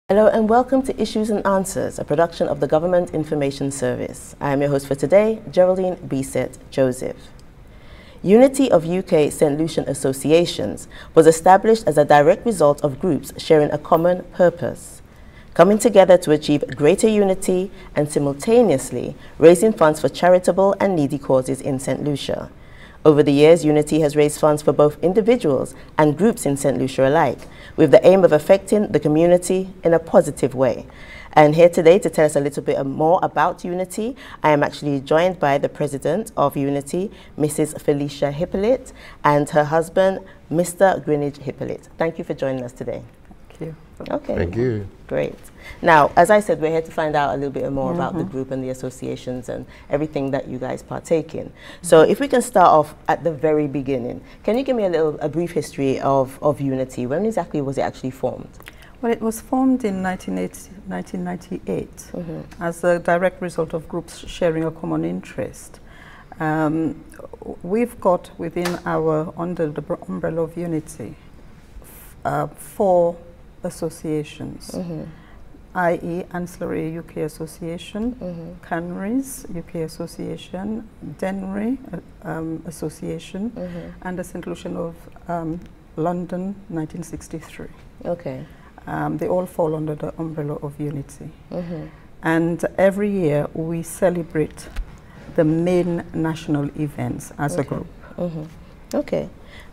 Hello and welcome to Issues and Answers, a production of the Government Information Service. I am your host for today, Geraldine Bisset Joseph. Unity of UK St. Lucian Associations was established as a direct result of groups sharing a common purpose, coming together to achieve greater unity and simultaneously raising funds for charitable and needy causes in St. Lucia. Over the years, Unity has raised funds for both individuals and groups in St. Lucia alike, with the aim of affecting the community in a positive way. And here today to tell us a little bit more about Unity, I am actually joined by the president of Unity, Mrs. Felicia Hippolyte, and her husband, Mr. Greenwich Hippolyte. Thank you for joining us today. Thank you. Okay. Thank you. Great. Now, as I said, we're here to find out a little bit more about the group and the associations and everything that you guys partake in. So if we can start off at the very beginning, can you give me a brief history of Unity? When exactly was it actually formed? Well, it was formed in 1998 as a direct result of groups sharing a common interest. We've got within under the umbrella of Unity, 4 associations, i.e. Ancillary UK Association, Canaries UK Association, Dennery Association, and the St. Lucian of London 1963. Okay. They all fall under the umbrella of Unity. And every year we celebrate the main national events as a group. Okay.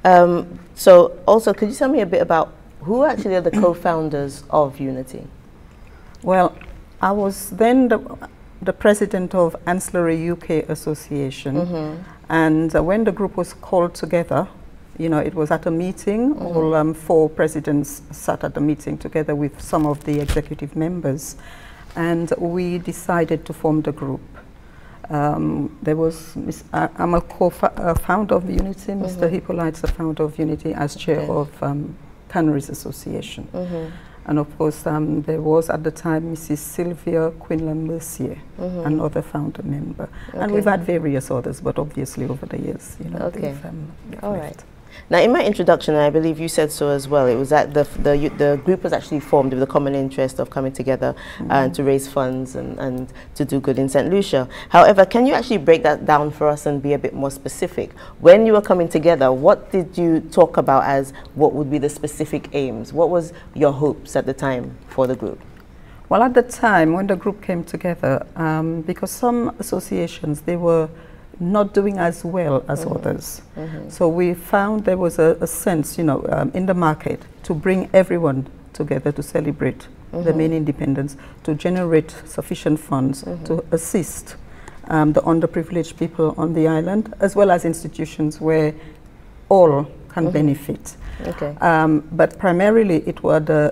So also, could you tell me a bit about who actually are the co-founders of Unity? Well, I was then the president of Ancillary UK Association, and when the group was called together, you know, it was at a meeting. All 4 presidents sat at the meeting together with some of the executive members, and we decided to form the group. There was I'm a co-founder of Unity. Mr. Hippolyte's the founder of Unity as chair of Canaries Association. And of course, there was at the time Mrs. Sylvia Quinlan Mercier, another founder member. And we've had various others, but obviously over the years, you know, they've all right. Now, in my introduction, I believe you said so as well, it was that the group was actually formed with the common interest of coming together and to raise funds and to do good in St. Lucia. However, can you actually break that down for us and be a bit more specific? When you were coming together, what did you talk about as what would be the specific aims? What was your hopes at the time for the group? Well, at the time when the group came together, because some associations, they were not doing as well as others. So we found there was a sense, you know, in the market to bring everyone together to celebrate the main independence, to generate sufficient funds to assist the underprivileged people on the island, as well as institutions where all can benefit. But primarily it was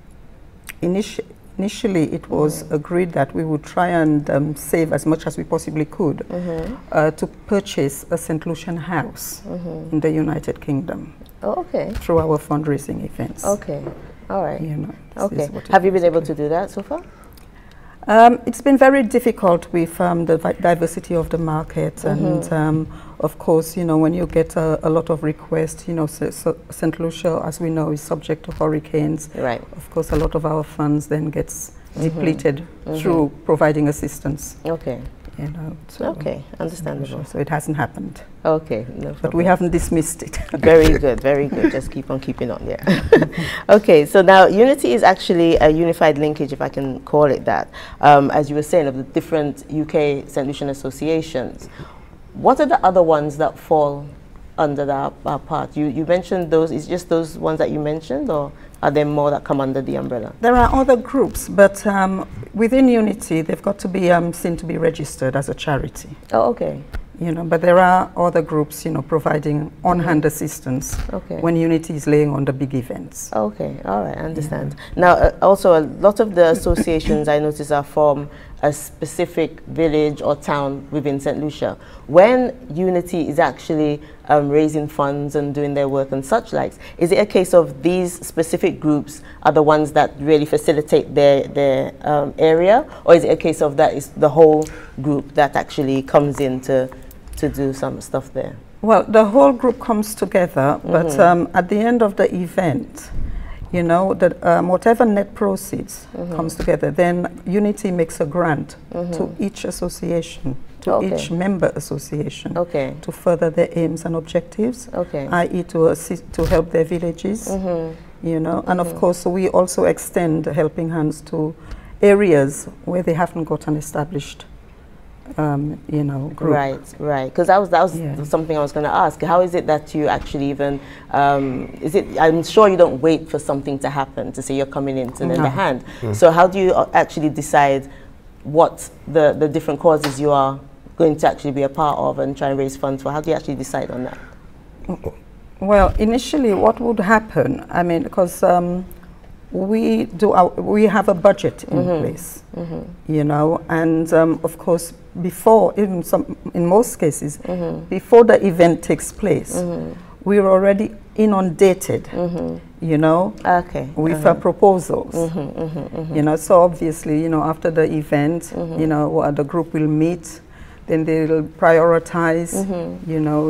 initially it was agreed that we would try and save as much as we possibly could to purchase a St. Lucian house in the United Kingdom through our fundraising events. All right. You know, have you been able to do that so far? It's been very difficult with the diversity of the market, and of course, you know, when you get a lot of requests, you know, so St. Lucia, as we know, is subject to hurricanes. Right. Of course, a lot of our funds then gets depleted through providing assistance. You know, so understandable. So it hasn't happened. No problem. But we haven't dismissed it. Very good, very good. Just keep on keeping on, so now Unity is actually a unified linkage, if I can call it that, as you were saying, of the different UK St. Lucian associations. What are the other ones that fall under that part? You mentioned those, is just those ones that you mentioned, or are there more that come under the umbrella? There are other groups, but within Unity, they've got to be seen to be registered as a charity. You know, but there are other groups, you know, providing on-hand assistance when Unity is laying on the big events. All right, I understand. Now, also, a lot of the associations I notice are from a specific village or town within St. Lucia. When Unity is actually raising funds and doing their work and such likes, is it a case of these specific groups are the ones that really facilitate their area, or is it a case of that is the whole group that actually comes in to do some stuff there? Well, the whole group comes together, but at the end of the event, you know, that whatever net proceeds comes together, then Unity makes a grant to each association, to each member association, to further their aims and objectives, i.e. to assist, to help their villages, you know, and of course we also extend helping hands to areas where they haven't got an established you know, group. Right. Because that was something I was going to ask. How is it that you actually even, is it, I'm sure you don't wait for something to happen to say you're coming in to lend a hand. So how do you actually decide what the different causes you are going to actually be a part of and try and raise funds for? How do you actually decide on that? Well, initially what would happen, I mean, because we have a budget in place, you know, and of course before, even in most cases, before the event takes place, we're already inundated, you know, with proposals, you know, so obviously, you know, after the event, you know, the group will meet, then they'll prioritize, you know,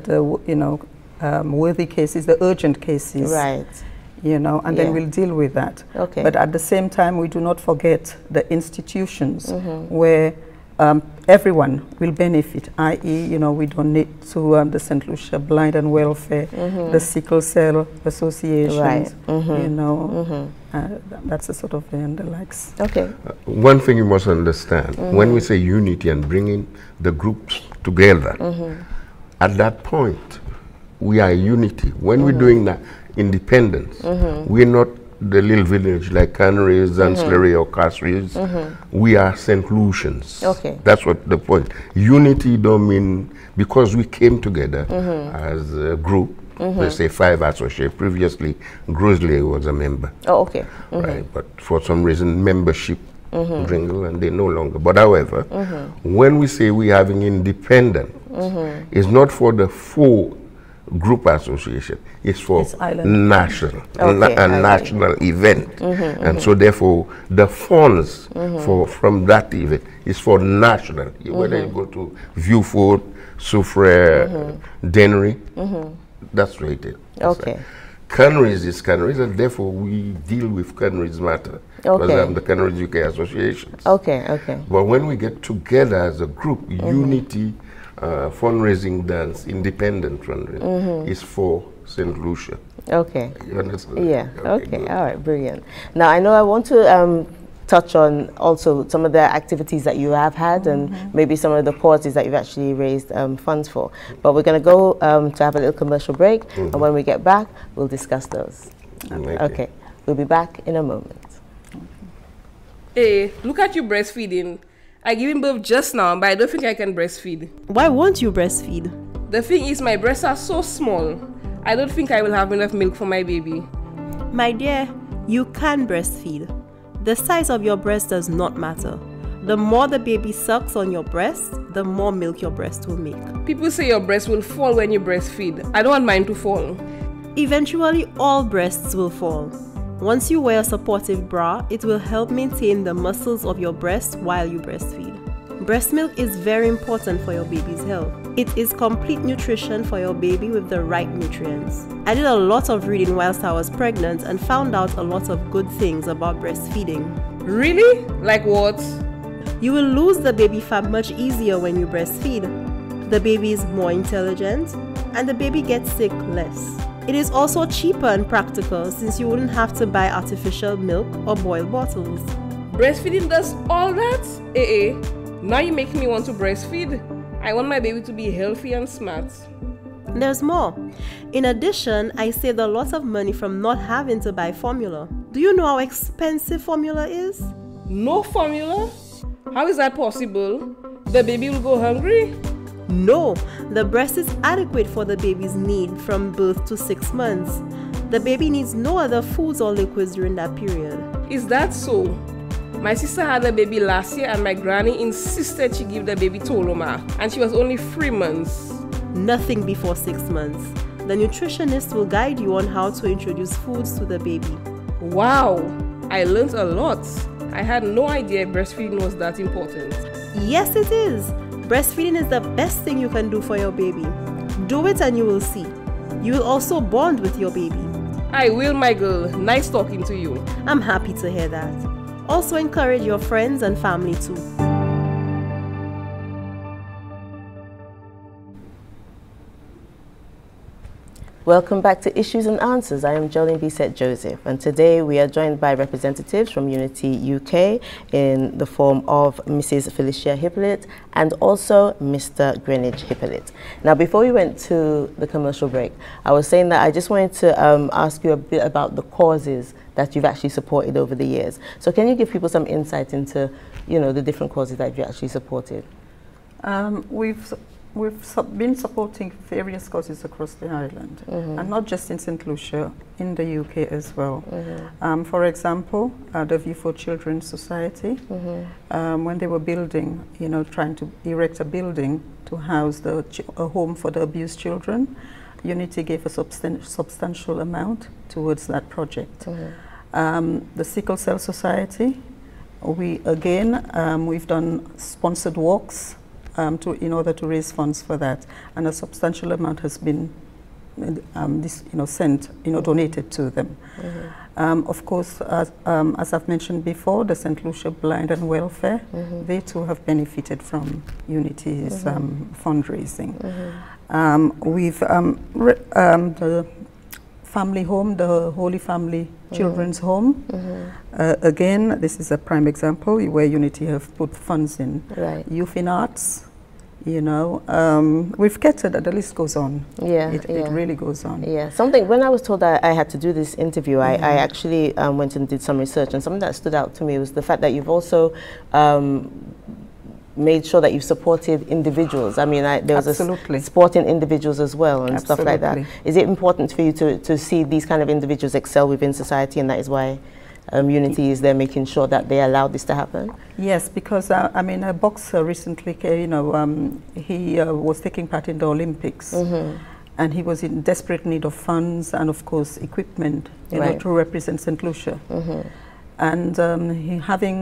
worthy cases, the urgent cases. You know, and then we'll deal with that. But at the same time, we do not forget the institutions where everyone will benefit, i.e., you know, we donate to the St. Lucia Blind and Welfare, the Sickle Cell Associations, you know, that's the sort of the likes. One thing you must understand, when we say unity and bringing the groups together, at that point, we are unity. When we're doing that independence, we're not the little village like Canaries, Ancillary or Castries. We are St. Lucians. That's what the point. Unity don't mean because we came together as a group, let's say 5 associates. Previously, Grizzly was a member. Right, but for some reason, membership dwindle and they no longer. But however, when we say we're having independent, it's not for the full group association, it's for national, a national event. And so therefore, the funds from that event is for national. Whether you go to Viewfort, Soufriere, Dennery, that's what it is. Canaries is Canaries, and therefore we deal with Canaries matter. Because I'm the Canaries UK Associations. But when we get together as a group, unity, fundraising dance, independent fundraising, is for St. Lucia. You understand? All right, brilliant. Now, I know I want to touch on also some of the activities that you have had and maybe some of the causes that you've actually raised funds for. But we're going to go to have a little commercial break, and when we get back, we'll discuss those. We'll be back in a moment. Hey, look at you breastfeeding. I gave him birth just now, but I don't think I can breastfeed. Why won't you breastfeed? The thing is, my breasts are so small. I don't think I will have enough milk for my baby. My dear, you can breastfeed. The size of your breast does not matter. The more the baby sucks on your breast, the more milk your breast will make. People say your breast will fall when you breastfeed. I don't want mine to fall. Eventually, all breasts will fall. Once you wear a supportive bra, it will help maintain the muscles of your breast while you breastfeed. Breast milk is very important for your baby's health. It is complete nutrition for your baby with the right nutrients. I did a lot of reading whilst I was pregnant and found out a lot of good things about breastfeeding. Really? Like what? You will lose the baby fat much easier when you breastfeed. The baby is more intelligent and the baby gets sick less. It is also cheaper and practical since you wouldn't have to buy artificial milk or boiled bottles. Breastfeeding does all that? Now you make me want to breastfeed. I want my baby to be healthy and smart. There's more. In addition, I saved a lot of money from not having to buy formula. Do you know how expensive formula is? No formula? How is that possible? The baby will go hungry? No, the breast is adequate for the baby's need from birth to 6 months. The baby needs no other foods or liquids during that period. Is that so? My sister had a baby last year and my granny insisted she give the baby Toloma, and she was only 3 months. Nothing before 6 months. The nutritionist will guide you on how to introduce foods to the baby. Wow, I learned a lot. I had no idea breastfeeding was that important. Yes, it is. Breastfeeding is the best thing you can do for your baby. Do it and you will see. You will also bond with your baby. I will, my girl. Nice talking to you. I'm happy to hear that. Also encourage your friends and family too. Welcome back to Issues and Answers. I am Jolene Bisset Joseph, and today we are joined by representatives from Unity UK in the form of Mrs. Felicia Hippolyte and also Mr. Greenwich Hippolyte. Now, before we went to the commercial break, I was saying that I just wanted to ask you a bit about the causes that you've actually supported over the years. So can you give people some insight into, you know, the different causes that you actually supported? We've been supporting various causes across the island, and not just in St. Lucia, in the UK as well. For example, the View for Children Society, when they were building, you know, trying to erect a building to house a home for the abused children, Unity gave a substantial amount towards that project. The Sickle Cell Society, we've done sponsored walks in order to raise funds for that, and a substantial amount has been donated to them. Of course, as I've mentioned before, the St. Lucia Blind and Welfare, they too have benefited from Unity's fundraising. We've the family home, the Holy Family Children's Home. Again, this is a prime example where Unity have put funds in. Youth in Arts, you know, we've catered, the list goes on. It really goes on. When I was told that I had to do this interview, I actually went and did some research, and something that stood out to me was the fact that you've also made sure that you've supported individuals. I mean, there was a supporting individuals as well and stuff like that. Is it important for you to see these kind of individuals excel within society, and that is why Unity is there making sure that they allow this to happen? Yes, because I mean, a boxer recently, you know, he was taking part in the Olympics, and he was in desperate need of funds and, of course, equipment, you know, to represent St. Lucia. And he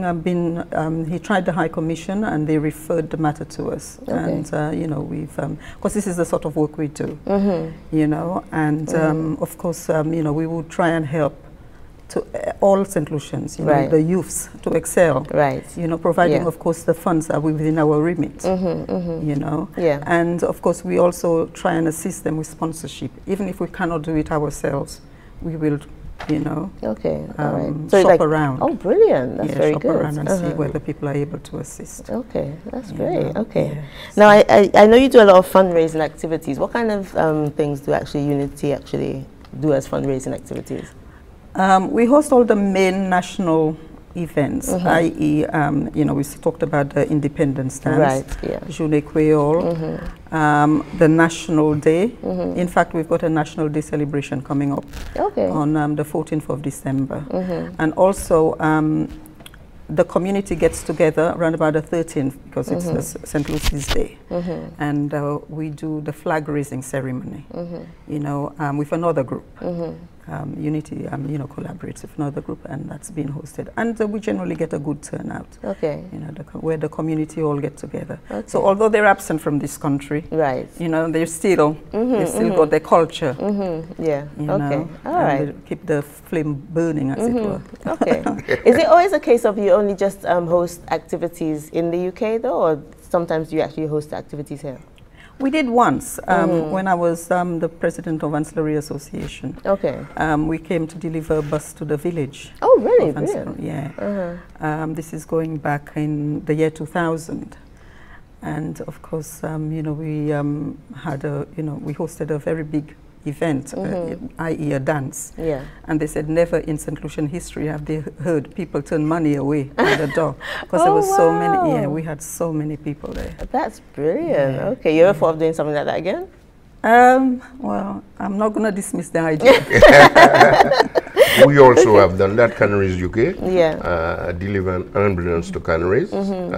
tried the High Commission, and they referred the matter to us. And, you know, we've, because this is the sort of work we do, you know, and of course, you know, we will try and help to all St. Lucians, you know, the youths to excel, you know, providing, of course, the funds are within our remit, you know. And, of course, we also try and assist them with sponsorship. Even if we cannot do it ourselves, we will, you know, so shop around. Oh, brilliant. That's very shop good. Around and see whether people are able to assist. Okay, that's great. Now, I know you do a lot of fundraising activities. What kind of things do Unity actually do as fundraising activities? We host all the main national events, i.e., you know, we talked about the Independence Dance, Journée Creole, the National Day. In fact, we've got a National Day celebration coming up on the 14th of December. And also, the community gets together around about the 13th, because it's the St. Lucy's Day. And we do the flag raising ceremony, you know, with another group. Unity, you know, collaborates with another group, and that's being hosted. And we generally get a good turnout, you know, where the community all get together. So although they're absent from this country, you know, they're still, they've still got their culture. You know, they keep the flame burning, as it were. Is it always a case of you only just host activities in the UK, though, or sometimes you actually host activities here? We did once, when I was the president of Ancillary Association. We came to deliver a bus to the village. Oh, really? This is going back in the year 2000. And of course, you know, we had we hosted a very big event, i.e. a dance. And they said never in St. Lucian history have they heard people turn money away at the door, because there were so many, we had so many people there. That's brilliant. Okay, you ever thought of doing something like that again? Well, I'm not going to dismiss the idea. We also have done that, Canaries UK, delivering ambulance to Canaries,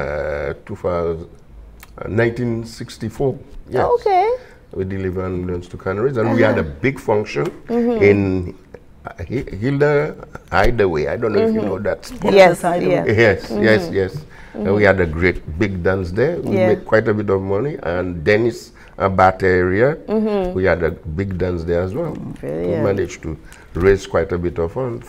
1964. Yes. We deliver ambulance to Canaries, and we had a big function in Hilda Hideaway. I don't know if you know that spot. Yes, Hideaway. Yes, yes, yes. We had a great big dance there. We made quite a bit of money. And Dennis Abate area, we had a big dance there as well. We managed to raise quite a bit of funds,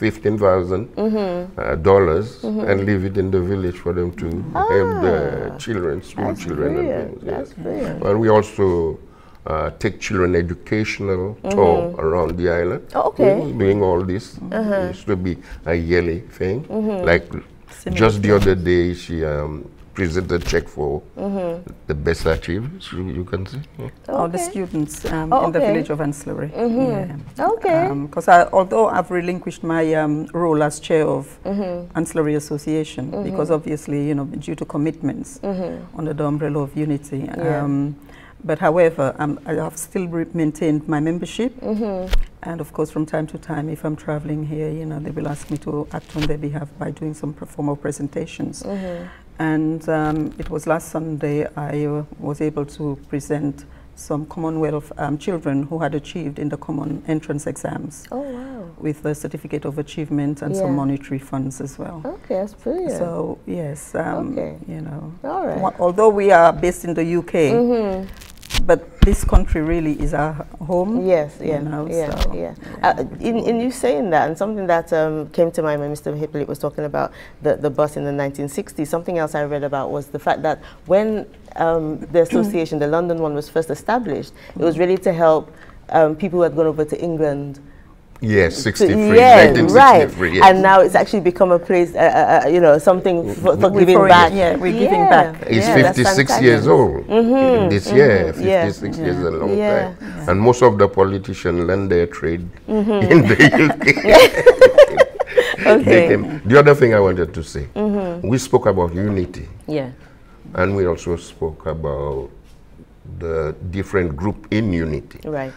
$15,000, and leave it in the village for them to help the children, school children. And things. That's brilliant. And we also take children educational tour around the island. Oh, okay. We were doing all this. It used to be a yearly thing. Like just the other day, she presented a check for the best achievers. You can see. All the students in the village of Ancillary. Okay. Because although I've relinquished my role as chair of Ancillary Association, because obviously, you know, due to commitments under the umbrella of Unity. But however, I have still maintained my membership. And of course, from time to time, if I'm traveling here, you know, they will ask me to act on their behalf by doing some formal presentations. And it was last Sunday I was able to present some Commonwealth children who had achieved in the common entrance exams. Oh, wow. With the certificate of achievement and some monetary funds as well. Okay, that's brilliant. So yes, you know, all right. Although we are based in the UK, but this country really is our home. Yes, you know, in you saying that, and something that came to mind when Mr. Hippolyte was talking about the bus in the 1960s, something else I read about was the fact that when the association, the London one, was first established, it was really to help people who had gone over to England. Yes, 63, yes, 1963, right. yes. And now it's actually become a place, you know, something for giving back. Yeah, we're giving back. It's 56 years old this year. 56 years is a long time. And most of the politicians learn their trade in the UK. The other thing I wanted to say, we spoke about unity. Yeah. And we also spoke about the different group in unity. Right.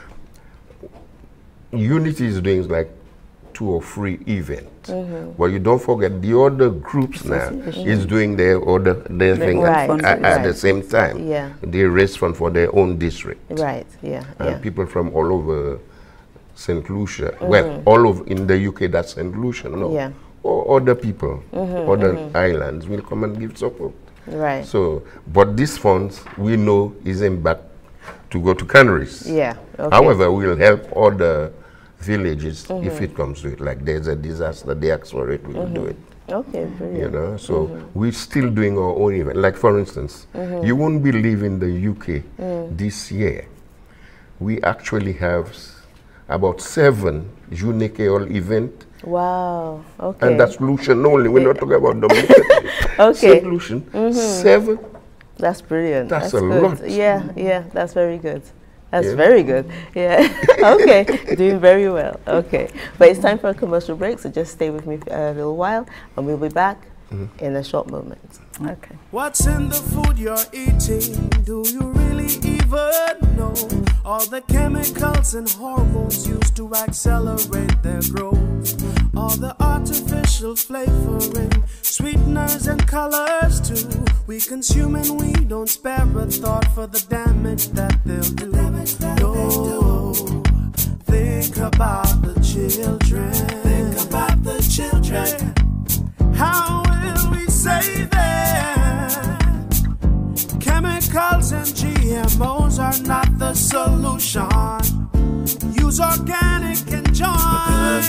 Unity is doing like 2 or 3 events. But you don't forget the other groups now is doing their thing at the same time. Yeah. They raise funds for their own district. Right, And people from all over St. Lucia, well, all over in the UK, that's St. Lucia, no. Or other people, other islands will come and give support. Right. So, but these funds we know isn't back to go to Canaries. Yeah. Okay. However, we'll help other villages if it comes to it. Like there's a disaster, they ask for it, we'll do it. Okay, brilliant. You know, so we're still doing our own event. Like for instance, you won't believe in the UK this year, we actually have about 7 unique events. Wow. Okay. And that's Lucian only. We're not talking about domestic. Okay. St. Lucian, 7. That's brilliant. That's a good. lot. Yeah, that's very good. That's very good. Yeah. Okay. Doing very well. Okay. But it's time for a commercial break, so just stay with me for a little while, and we'll be back in a short moment. Okay. What's in the food you're eating? Do you really even know? All the chemicals and hormones used to accelerate their growth. All the artificial flavoring, sweeteners and colors too. We consume and we don't spare a thought for the damage that they'll do. No, think about the children. Think about the children. How will we save them? Chemicals and GMOs are not the solution. Use organic and join.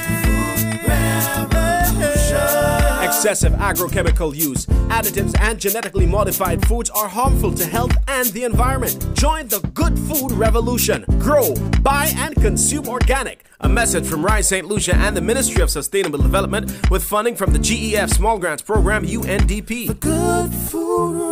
Excessive agrochemical use, additives, and genetically modified foods are harmful to health and the environment. Join the good food revolution. Grow, buy, and consume organic. A message from Rise St. Lucia and the Ministry of Sustainable Development with funding from the GEF Small Grants Program, UNDP. The good food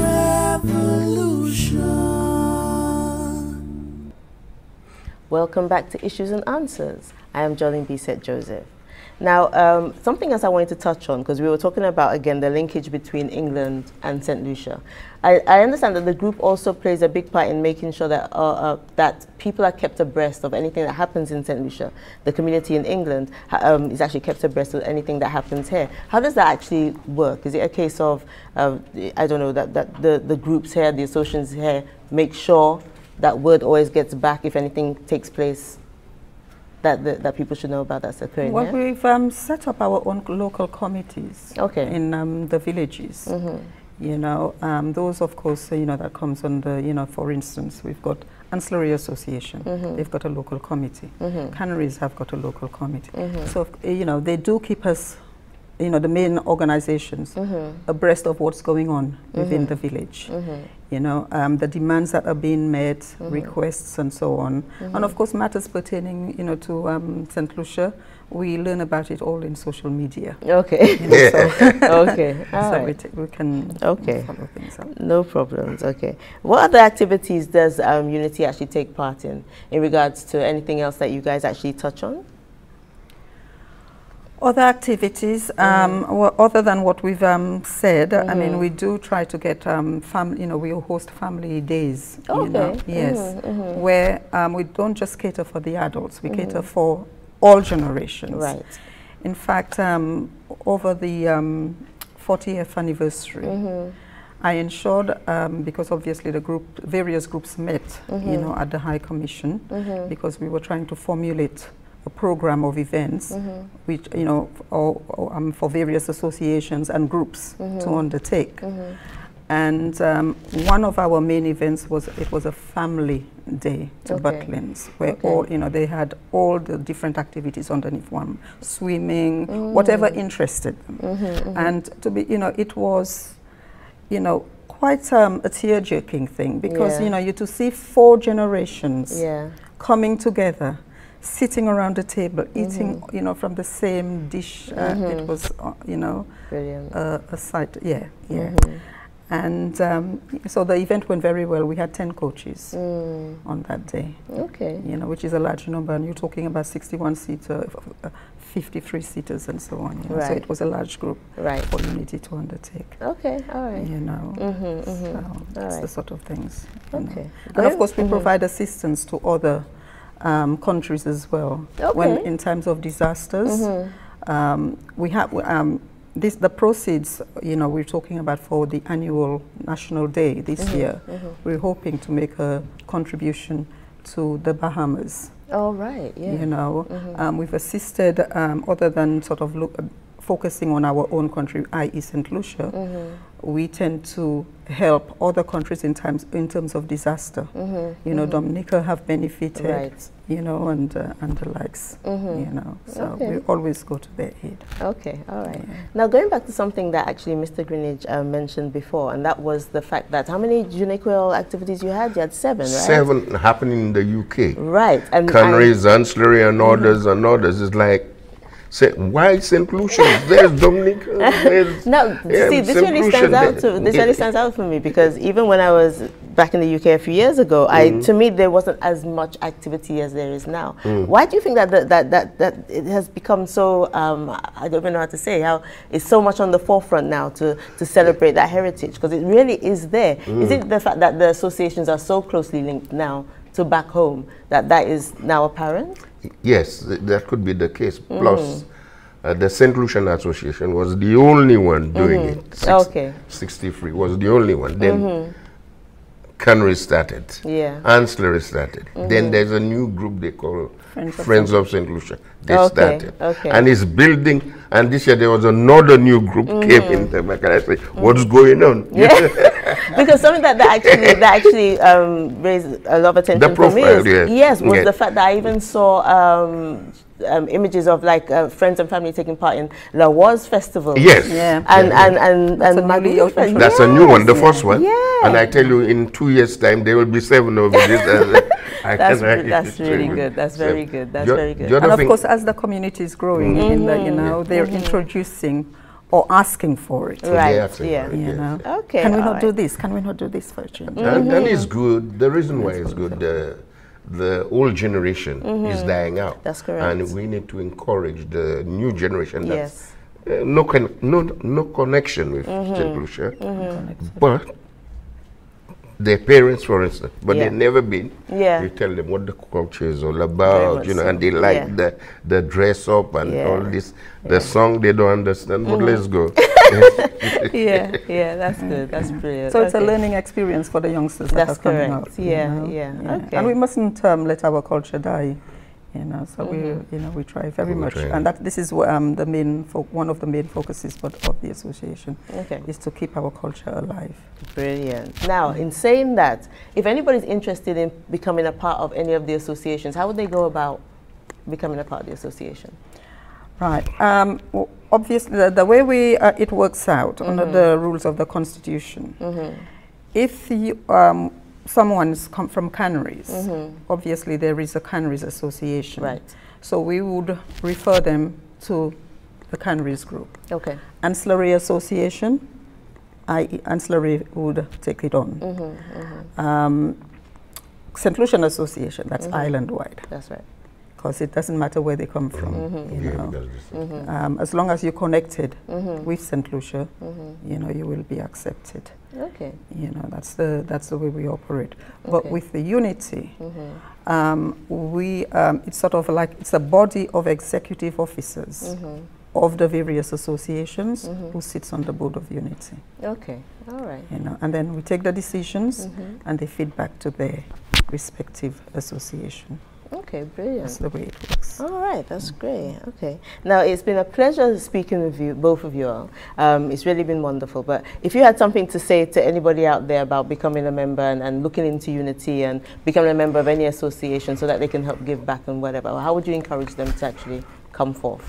revolution. Welcome back to Issues and Answers. I am Jolene Bisset Joseph. Now, something else I wanted to touch on, because we were talking about, again, the linkage between England and St. Lucia. I understand that the group also plays a big part in making sure that, that people are kept abreast of anything that happens in St. Lucia. The community in England is actually kept abreast of anything that happens here. How does that actually work? Is it a case of, I don't know, that the groups here, the associations here, make sure that word always gets back if anything takes place? that people should know about that's occurring Well, here? we've set up our own local committees in the villages. You know, those, of course, you know, that comes under, you know, for instance, we've got Ancillary Association. They've got a local committee. Canaries have got a local committee. So, you know, they do keep us, you know, the main organizations abreast of what's going on within the village. You know, the demands that are being met, requests and so on. And of course, matters pertaining, you know, to St. Lucia, we learn about it all in social media. Okay. You know, so Okay. All so right. we can follow things up. No problems. Okay. What other activities does Unity actually take part in regards to anything else that you guys actually touch on? Other activities, well, other than what we've said, I mean, we do try to get you know, we host family days, you know, yes, where we don't just cater for the adults, we cater for all generations. Right. In fact, over the 40th anniversary, I ensured, because obviously the various groups met, you know, at the High Commission, because we were trying to formulate a program of events, which, you know, for various associations and groups to undertake. And one of our main events was, it was a family day to Butlins, where all, you know, they had all the different activities underneath one, swimming, whatever interested them. And to be, you know, it was, you know, quite a tear-jerking thing, because, you know, you to see 4 generations coming together, sitting around the table, eating, you know, from the same dish. It was, you know, a sight, And so the event went very well. We had 10 coaches on that day. Okay. You know, which is a large number, and you're talking about 61-seater, 53-seaters, and so on. You know? So it was a large group for Unity to undertake. Okay, all right. You know, so that's the sort of things. Okay. And of course, we provide assistance to other countries as well. When in times of disasters, we have the proceeds, you know, we're talking about for the annual National Day this year. We're hoping to make a contribution to the Bahamas. Oh, right, yeah. You know, we've assisted, other than sort of focusing on our own country, i.e. St. Lucia, we tend to help other countries in terms of disaster. You know, Dominica have benefited, you know, and the likes, you know. So we always go to their aid. Okay, all right. Yeah. Now, going back to something that actually Mr. Greenidge mentioned before, and that was the fact that how many Juniquil activities you had? You had 7, right? 7 happening in the UK. Right. And Canaries, Ancillary, and others, and others. It's like, say, why St. Lucia? There's Dominica. No, see, this really stands out. This really stands out for me, because even when I was back in the UK a few years ago, to me there wasn't as much activity as there is now. Why do you think that that it has become so? I don't even know how to say how it's so much on the forefront now to celebrate that heritage, because it really is there. Is it the fact that the associations are so closely linked now to back home that is now apparent? Yes, that could be the case. Plus, the St. Lucian Association was the only one doing it. 63 was the only one. Then Canary started. Ancillary started. Then there's a new group they call Friends of St. Lucia. They started. And it's building. And this year there was another new group came in the back, and I said, what's going on? Because something that actually raised a lot of attention for me was the fact that I even saw images of like friends and family taking part in La Waz Festival. Yes. And that's a new one, the first one. And I tell you, in 2 years' time, there will be 7 of this. That's really good. That's very good. That's very good. And of course, as the community is growing, in the, you know, they're introducing or asking for it. Right. Yeah. You know. Okay. Can we not do this? Can we not do this for a change? And it's good. The reason why it's good, the old generation is dying out. That's correct. And we need to encourage the new generation that's no connection with St. Lucia, but their parents, for instance, but they've never been. You tell them what the culture is all about, you know, and they like the dress up and all this. The song they don't understand, but let's go. That's good. That's brilliant. So it's a learning experience for the youngsters that are coming up. Okay. And we mustn't let our culture die, You know, so we try very much, and this is the main one of the main focuses of the association. Okay. Is to keep our culture alive. Brilliant. Now, in saying that, if anybody's interested in becoming a part of any of the associations, how would they go about becoming a part of the association? Right. Well, obviously, the way it works out under the rules of the Constitution, if you, someone's come from Canaries, obviously there is a Canaries Association. Right. So we would refer them to the Canaries group. Okay. Ancillary Association, i.e. Ancillary would take it on. St. Lucian Association, that's island-wide. That's right. Because it doesn't matter where they come from, you know. As long as you're connected with St. Lucia, you know, you will be accepted. Okay. You know, that's the way we operate. But with the unity, it's sort of like it's a body of executive officers of the various associations who sits on the board of unity. Okay. All right. You know, and then we take the decisions and they feed back to their respective association. Okay, brilliant. That's the way it works. All right, that's great. Okay. Now, it's been a pleasure speaking with you, both of you all. It's really been wonderful. But if you had something to say to anybody out there about becoming a member and looking into unity and becoming a member of any association so that they can help give back and whatever, how would you encourage them to actually come forth?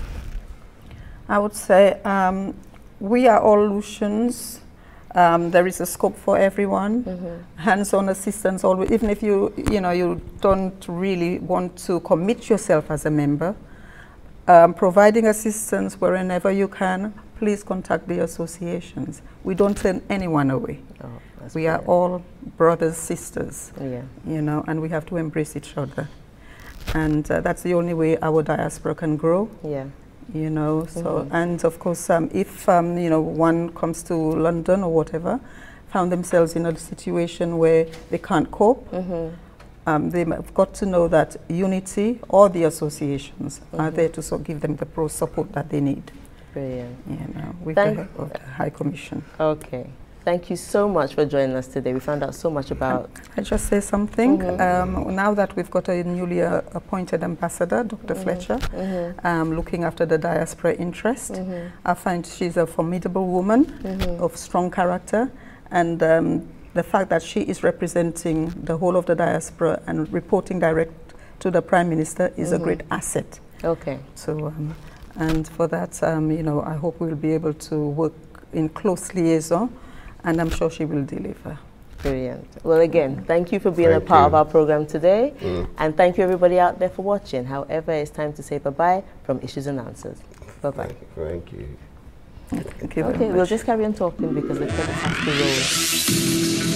I would say we are all Lucians. There is a scope for everyone. Hands-on assistance always, even if you don't really want to commit yourself as a member, providing assistance wherever you can, please contact the associations. We don't turn anyone away. We are all brothers, sisters, you know, and we have to embrace each other. And that's the only way our diaspora can grow. You know, so and of course, if you know, one comes to London or whatever, found themselves in a situation where they can't cope, they've got to know that unity or the associations are there to give them the support that they need. Brilliant. You know, with the help of the High Commission. Okay. Thank you so much for joining us today. We found out so much about... I just say something. Now that we've got a newly appointed ambassador, Dr. Fletcher, looking after the diaspora interest, I find she's a formidable woman of strong character, and the fact that she is representing the whole of the diaspora and reporting direct to the Prime Minister is a great asset. Okay. So, and for that, you know, I hope we'll be able to work in close liaison, and I'm sure she will deliver. Brilliant. Well, again, thank you for being a part of our program today. And thank you, everybody out there, for watching. However, it's time to say bye-bye from Issues and Answers. Bye-bye. Thank you. Thank you very Okay, much. we'll just carry on talking because the credits have to roll.